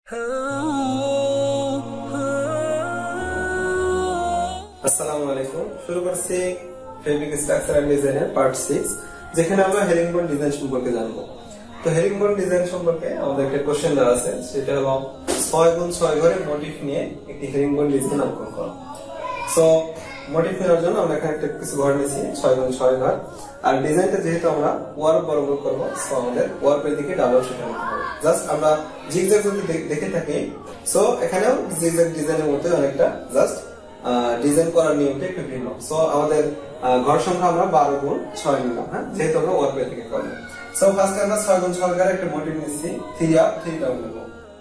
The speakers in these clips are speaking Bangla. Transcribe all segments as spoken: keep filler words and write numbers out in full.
আসসালামু আলাইকুম। শুরু করছি ফেব্রিক স্ট্রাকচার এন্ড ডিজাইনের পার্ট সিক্স, যেখানে আমরা হেরিংবোন ডিজাইন সম্পর্কে জানবো। তো হেরিংবোন ডিজাইন সম্পর্কে আমাদের একটা কোশ্চেন দেওয়া আছে, সেটা হলো ছয় গুণ ছয় ঘরের মোটিভ নিয়ে একটি হেরিংবোন ডিজাইন অঙ্কন করা। সো মোটিভ নেওয়ার জন্য আমরা এখানে একটা কিছু ঘর নিয়েছি, ছয় গুণ ছয় ঘর। আর ডিজাইনটা যেহেতু আমরা ওয়ার্প বরাবর করবো, সো আমাদের ওয়ার্পের দিকে ডাবল সেটা নিতে হবে। জাস্ট আমরা জিগজ্যাগ যদি দেখে থাকি, সো এখানেও জিগজ্যাগ ডিজাইনের মধ্যে অনেকটা জাস্ট ডিজাইন করার নিয়মটা একটু ভিন্ন। সো আমাদের ঘর সংখ্যা আমরা বারো গুণ ছয় নিলাম, হ্যাঁ, যেহেতু আমরা ওয়ার্পের দিকে করবো। সো ফার্স্ট আমরা ছয় গুণ ছয় ঘরের একটা মোটিভ নিচ্ছি, থ্রি আপ থ্রি ডাউন নেবো।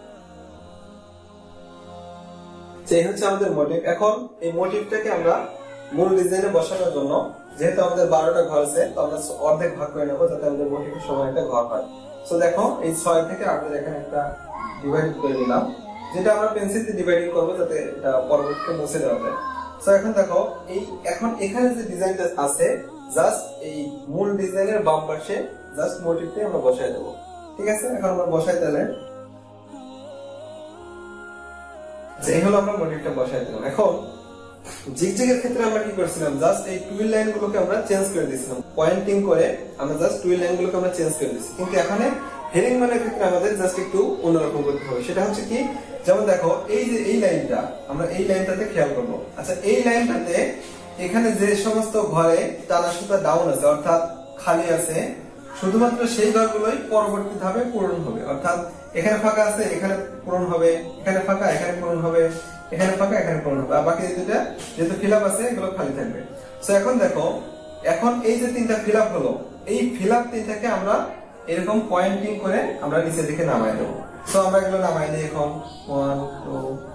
এই হচ্ছে আমাদের মোটিভ। এখন এই মোটিভটাকে আমরা মূল ডিজাইনে বসানোর জন্য, যেহেতু আমাদের বারোটা ঘর আছে, তো আমরা অর্ধেক ভাগ করে নেবো যাতে আমাদের মোটিভের সময় একটা ঘর হয়। সো দেখো, এই ছয় থেকে আমরা এখানে একটা ডিভাইড করে দিলাম, যেটা আমরা পেন্সিল দিয়ে ডিভাইডিং করবো যাতে এটা পরবর্তীতে মুছে দেওয়া যায়। সো এখন দেখো, এই এখন এখানে যে ডিজাইনটা আছে, জাস্ট এই মূল ডিজাইনের বাম পাশে জাস্ট মোটিভটা আমরা বসাই দেবো। ঠিক আছে, এখন আমরা বসাই দিলে এই হলো আমরা মোটিভটা বসাই দিলাম। এখন জিগজ্যাগের ক্ষেত্রে আমরা কি করছিলাম, জাস্ট এই টুইল লাইন গুলোকে আমরা চেঞ্জ করে দিয়েছিলাম, পয়েন্টিং করে আমরা জাস্ট টুইল লাইন গুলোকে আমরা চেঞ্জ করে দিয়েছি। কিন্তু এখানে হেরিংবোনের ক্ষেত্রে আমাদের জাস্ট একটু অন্যরকম করতে হবে। সেটা হচ্ছে কি, যেমন দেখো, এই যে এই লাইনটা, আমরা এই লাইনটাতে খেয়াল করবো। আচ্ছা, এই লাইনটাতে এখানে যে সমস্ত ঘরে টানা সুতা ডাউন আছে, অর্থাৎ খালি আছে, শুধুমাত্র সেই ঘরগুলোই পরবর্তী ধাপে পূরণ হবে। অর্থাৎ এখানে ফাঁকা আছে, এখানে পূরণ হবে, এখানে ফাঁকা, এখানে পূরণ হবে, এখানে ফাঁকা, এখানে পূরণ হবে, আর বাকি দুটা যেহেতু ফিল আপ আছে, এগুলো খালি থাকবে। সো এখন দেখো, এখন এই যে তিনটা ফিল আপ হলো, এই ফিল আপ তিনটাকে আমরা এরকম পয়েন্টিং করে আমরা নিচের দিকে নামাই দেবো। সো আমরা এগুলো নামাই দিই এখন, ওয়ান টু।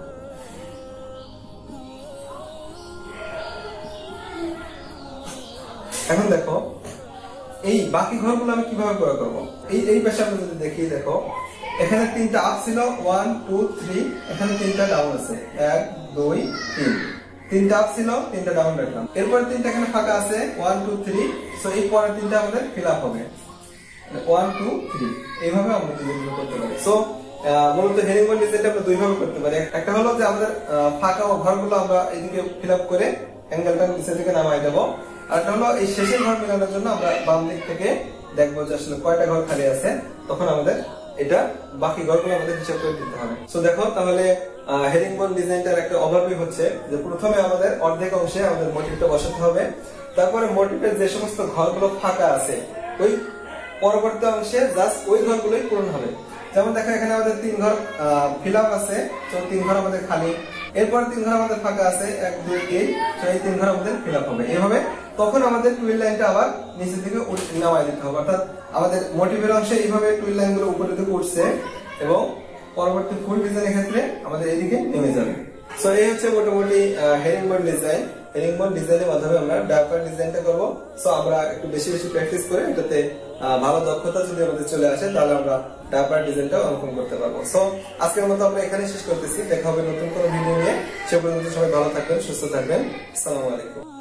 এখন দেখো, এই বাকি ঘরগুলো আমি কিভাবে পুরো করবো, এই এই পাশে আমরা যদি দেখি, দেখো এখানে তিনটা আপ ছিল, ওয়ান টু থ্রি, এখানে তিনটা ডাউন আছে, এক দুই তিন, তিনটা আপ ছিল, তিনটা ডাউন রাখলাম। এরপরে তিনটা এখানে ফাঁকা আছে, ওয়ান টু থ্রি। সো এই পরের তিনটা আমাদের ফিল আপ হবে, ওয়ান টু থ্রি, এইভাবে আমরা ডিজাইনগুলো করতে পারি। সো মূলত হেরিংবোন ডিজাইনটা আমরা দুইভাবে করতে পারি। একটা হলো যে আমাদের ফাঁকা ঘরগুলো আমরা এইদিকে ফিল আপ করে অ্যাঙ্গেলটা নিচের দিকে নামাই দেবো। আর একটা হলো এই শেষের ঘর মেলানোর জন্য আমরা বাম দিক থেকে দেখবো যে আসলে কয়টা ঘর খালি আছে, তখন আমাদের এটা বাকি ঘরগুলো আমাদের হিসাব করে দিতে হবে। সো দেখো, তাহলে হেরিংবোন ডিজাইনটার একটা ওভারভিউ হচ্ছে যে প্রথমে আমাদের অর্ধেক অংশে আমাদের মোটিভটা বসাতে হবে, তারপরে মোটিভের যে সমস্ত ঘরগুলো ফাঁকা আছে, ওই পরবর্তী অংশে জাস্ট ওই ঘরগুলোই পূরণ হবে। যেমন দেখো, এখানে আমাদের তিন ঘর ফিল আপ আছে, তো তিন ঘর আমাদের খালি, এরপর তিন ঘর আমাদের ফাঁকা আছে, এক দুই তিন, তো এই তিন ঘর আমাদের ফিল আপ হবে। এইভাবে তখন আমাদের টুইল লাইনটা আবার নিচে থেকে নামাই দিতে হবে। অর্থাৎ আমাদের মোটিভের অংশে এইভাবে টুইল লাইন গুলো উপরের দিকে উঠছে এবং পরবর্তী ফুল ডিজাইনের ক্ষেত্রে আমাদের এদিকে নেমে যাবে। সো এই হচ্ছে মোটামুটি হেরিংবোন ডিজাইন। হেরিংবোন ডিজাইনের মাধ্যমে আমরা ডায়াপার ডিজাইনটা করবো। সো আমরা একটু বেশি বেশি প্র্যাকটিস করে এটাতে ভালো দক্ষতা যদি আমাদের চলে আসে, তাহলে আমরা ডায়াপার ডিজাইনটা অঙ্কন করতে পারবো। সো আজকের মতো আমরা এখানে শেষ করতেছি। দেখা হবে নতুন কোনো ভিডিও নিয়ে। সে পর্যন্ত সবাই ভালো থাকবেন, সুস্থ থাকবেন। আসসালামু আলাইকুম।